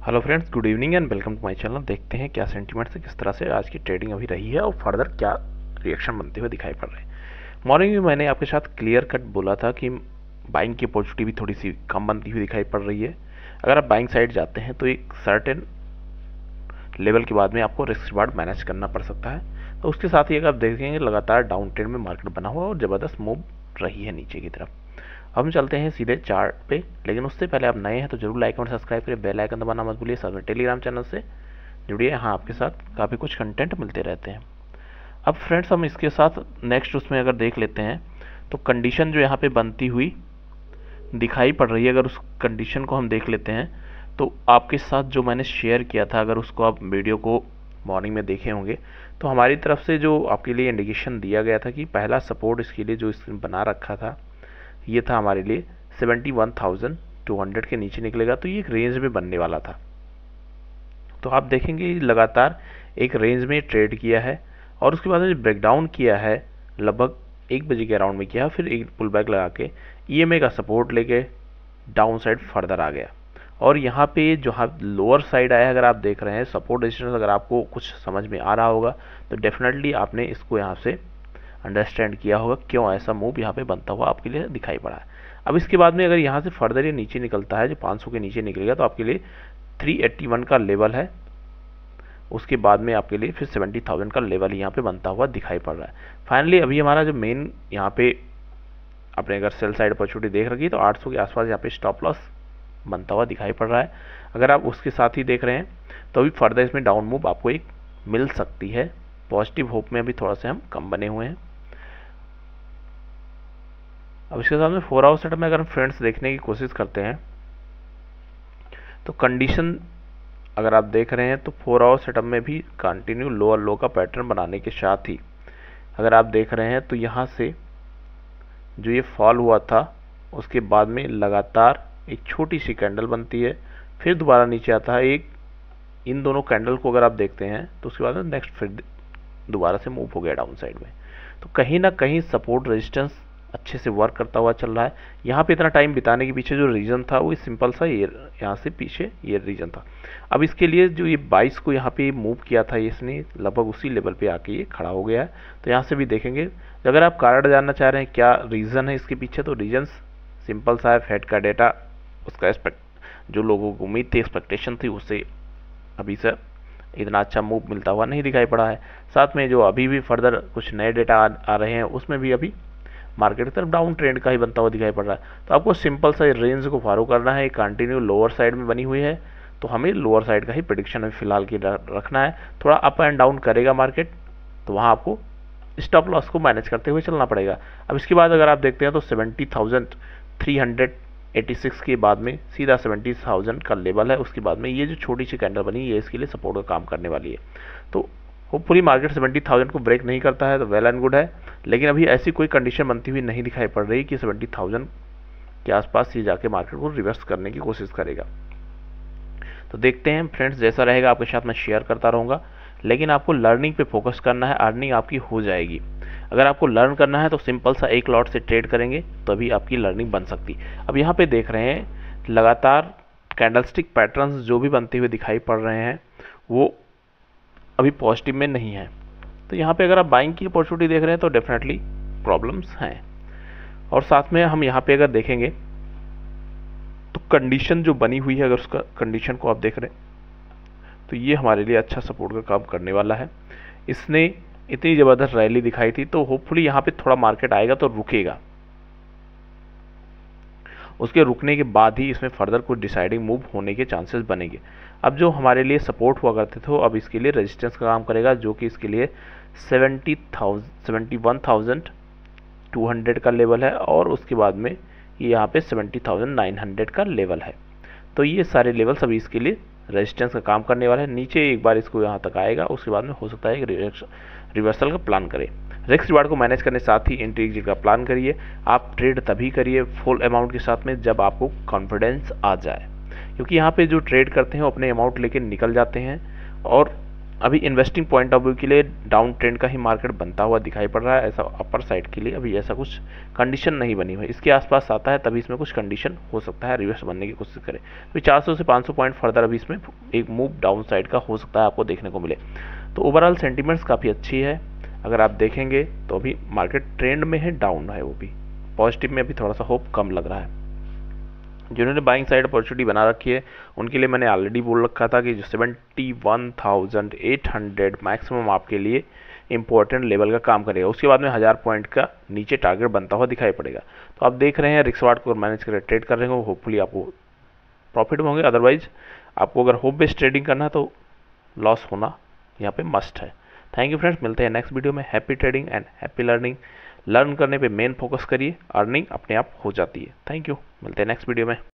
Hello friends, good evening and welcome to my channel. देखते हैं क्या सेंटीमेंट से किस तरह से आज की ट्रेडिंग अभी रही है और फर्दर क्या रिएक्शन बनते हुए दिखाई पड़ रहे हैं। मॉर्निंग में मैंने आपके साथ क्लियर कट बोला था कि बाइंग की अपॉर्चुनिटी भी थोड़ी सी कम बनती हुई दिखाई पड़ रही है। अगर आप बाइंग साइड जाते हैं तो एक सर्टेन लेवल के बाद में आपको रिस्क रिवार्ड मैनेज करना पड़ सकता है। तो उसके साथ ही अगर आप देखेंगे लगातार डाउन ट्रेंड में मार्केट बना हुआ और ज़बरदस्त मूव रही है नीचे की तरफ। हम चलते हैं सीधे चार्ट पे, लेकिन उससे पहले आप नए हैं तो जरूर लाइक और सब्सक्राइब करें, बेल आइकन दबाना मत भूलिए। साथ में टेलीग्राम चैनल से जुड़िए, यहाँ आपके साथ काफ़ी कुछ कंटेंट मिलते रहते हैं। अब फ्रेंड्स, हम इसके साथ नेक्स्ट उसमें अगर देख लेते हैं तो कंडीशन जो यहाँ पे बनती हुई दिखाई पड़ रही है, अगर उस कंडीशन को हम देख लेते हैं तो आपके साथ जो मैंने शेयर किया था, अगर उसको आप वीडियो को मॉर्निंग में देखे होंगे तो हमारी तरफ से जो आपके लिए इंडिकेशन दिया गया था कि पहला सपोर्ट इसके लिए जो इसने बना रखा था ये था हमारे लिए 71,200 के नीचे निकलेगा तो ये एक रेंज में बनने वाला था। तो आप देखेंगे लगातार एक रेंज में ट्रेड किया है और उसके बाद में ब्रेकडाउन किया है, लगभग 1 बजे के अराउंड में किया, फिर एक पुल बैक लगा के ईएमए का सपोर्ट लेके डाउन साइड फर्दर आ गया। और यहाँ पे जो लोअर साइड आया, अगर आप देख रहे हैं सपोर्ट रेजिस्टेंस, अगर आपको कुछ समझ में आ रहा होगा तो डेफिनेटली आपने इसको यहाँ से अंडरस्टैंड किया होगा क्यों ऐसा मूव यहाँ पे बनता हुआ आपके लिए दिखाई पड़ा है। अब इसके बाद में अगर यहाँ से फर्दर ये नीचे निकलता है, जो 500 के नीचे निकलेगा तो आपके लिए 381 का लेवल है। उसके बाद में आपके लिए फिर 70,000 का लेवल यहाँ पे बनता हुआ दिखाई पड़ रहा है। फाइनली अभी हमारा जो मेन यहाँ पे आपने अगर सेल साइड अपॉर्चुनिटी देख रखी तो 800 के आसपास यहाँ पे स्टॉप लॉस बनता हुआ दिखाई पड़ रहा है। अगर आप उसके साथ ही देख रहे हैं तो अभी फर्दर इसमें डाउन मूव आपको एक मिल सकती है। पॉजिटिव होप में अभी थोड़ा सा हम कम बने हुए हैं। अब इसके साथ में 4 आवर सेटअप में अगर हम फ्रेंड्स देखने की कोशिश करते हैं तो कंडीशन अगर आप देख रहे हैं तो 4 आवर सेटअप में भी कंटिन्यू लोअर लो का पैटर्न बनाने के साथ ही अगर आप देख रहे हैं तो यहाँ से जो ये फॉल हुआ था उसके बाद में लगातार एक छोटी सी कैंडल बनती है, फिर दोबारा नीचे आता है। एक इन दोनों कैंडल को अगर आप देखते हैं तो उसके बाद में नेक्स्ट फिर दोबारा से मूव हो गया डाउन साइड में। तो कहीं ना कहीं सपोर्ट रेजिस्टेंस अच्छे से वर्क करता हुआ चल रहा है। यहाँ पे इतना टाइम बिताने के पीछे जो रीज़न था वो सिंपल सा ये यहाँ से पीछे ये रीज़न था। अब इसके लिए जो ये 22 को यहाँ पे मूव किया था इसने लगभग उसी लेवल पे आके ये खड़ा हो गया है। तो यहाँ से भी देखेंगे, अगर आप कारण जानना चाह रहे हैं क्या रीज़न है इसके पीछे तो रीजन सिंपल सा है। फेड का डेटा, उसका जो लोगों को उम्मीद थी, एक्सपेक्टेशन थी, उससे अभी से इतना अच्छा मूव मिलता हुआ नहीं दिखाई पड़ा है। साथ में जो अभी भी फर्दर कुछ नए डेटा आ रहे हैं उसमें भी अभी मार्केट की तरफ डाउन ट्रेंड का ही बनता हुआ दिखाई पड़ रहा है। तो आपको सिंपल सा रेंज को फॉलो करना है। कंटिन्यू लोअर साइड में बनी हुई है तो हमें लोअर साइड का ही प्रेडिक्शन अभी फिलहाल की रखना है। थोड़ा अप एंड डाउन करेगा मार्केट तो वहाँ आपको स्टॉप लॉस को मैनेज करते हुए चलना पड़ेगा। अब इसके बाद अगर आप देखते हैं तो 70,386 के बाद में सीधा 70,000 का लेवल है। उसके बाद में ये जो छोटी सी कैंडल बनी ये इसके लिए सपोर्ट का काम करने वाली है। तो होपफुली मार्केट 70,000 को ब्रेक नहीं करता है तो वेल एंड गुड है, लेकिन अभी ऐसी कोई कंडीशन बनती हुई नहीं दिखाई पड़ रही कि 70,000 के आसपास ये जाके मार्केट को रिवर्स करने की कोशिश करेगा। तो देखते हैं फ्रेंड्स, जैसा रहेगा आपके साथ मैं शेयर करता रहूँगा, लेकिन आपको लर्निंग पे फोकस करना है, अर्निंग आपकी हो जाएगी। अगर आपको लर्न करना है तो सिंपल सा एक लॉट से ट्रेड करेंगे तभी आपकी लर्निंग बन सकती। अब यहाँ पे देख रहे हैं लगातार कैंडलस्टिक पैटर्न्स जो भी बनते हुए दिखाई पड़ रहे हैं वो अभी पॉजिटिव में नहीं है। तो यहाँ पे अगर आप बाइंग की अपॉर्चुनिटी देख रहे हैं तो डेफिनेटली प्रॉब्लम्स हैं। और साथ में हम यहाँ पे अगर देखेंगे तो कंडीशन जो बनी हुई है, अगर उसका कंडीशन को आप देख रहे हैं तो ये हमारे लिए अच्छा सपोर्ट का काम करने वाला है। इसने इतनी ज़बरदस्त रैली दिखाई थी तो होपफुली यहाँ पे थोड़ा मार्केट आएगा तो रुकेगा, उसके रुकने के बाद ही इसमें फर्दर कुछ डिसाइडिंग मूव होने के चांसेस बनेंगे। अब जो हमारे लिए सपोर्ट हुआ करते थे अब इसके लिए रेजिस्टेंस का काम करेगा, जो कि इसके लिए 71,200 का लेवल है और उसके बाद में ये यहाँ पे 70,900 का लेवल है। तो ये सारे लेवल सभी इसके लिए रेजिस्टेंस का काम करने वाला है। नीचे एक बार इसको यहाँ तक आएगा उसके बाद में हो सकता है रिवर्सल का प्लान करें। रिस्क रिवार्ड को मैनेज करने साथ ही एंट्री एग्जिट का प्लान करिए। आप ट्रेड तभी करिए फुल अमाउंट के साथ में जब आपको कॉन्फिडेंस आ जाए, क्योंकि यहाँ पे जो ट्रेड करते हैं वो अपने अमाउंट लेके निकल जाते हैं और अभी इन्वेस्टिंग पॉइंट ऑफ व्यू के लिए डाउन ट्रेंड का ही मार्केट बनता हुआ दिखाई पड़ रहा है। ऐसा अपर साइड के लिए अभी ऐसा कुछ कंडीशन नहीं बनी हुई, इसके आसपास आता है तभी इसमें कुछ कंडीशन हो सकता है रिवर्स बनने की कोशिश करे। तो 400 से 500 पॉइंट फर्दर अभी इसमें एक मूव डाउन साइड का हो सकता है आपको देखने को मिले। तो ओवरऑल सेंटीमेंट्स काफ़ी अच्छी है। अगर आप देखेंगे तो अभी मार्केट ट्रेंड में है, डाउन है, वो भी पॉजिटिव में अभी थोड़ा सा होप कम लग रहा है। जिन्होंने बाइंग साइड अपॉर्चुनिटी बना रखी है उनके लिए मैंने ऑलरेडी बोल रखा था कि जो 71,800 मैक्सिमम आपके लिए इंपॉर्टेंट लेवल का काम करेगा। उसके बाद में 1000 पॉइंट का नीचे टारगेट बनता हुआ दिखाई पड़ेगा। तो आप देख रहे हैं रिस्क वार्ड को मैनेज करके ट्रेड कर रहे हो, होपफुली आपको प्रॉफिट में होंगे। अदरवाइज आपको अगर होप बेस्ड ट्रेडिंग करना है तो लॉस होना यहाँ पे मस्ट है। थैंक यू फ्रेंड्स, मिलते हैं नेक्स्ट वीडियो में। Happy trading and happy learning. Learn करने पे मेन फोकस करिए, अर्निंग अपने आप हो जाती है। थैंक यू, मिलते हैं नेक्स्ट वीडियो में।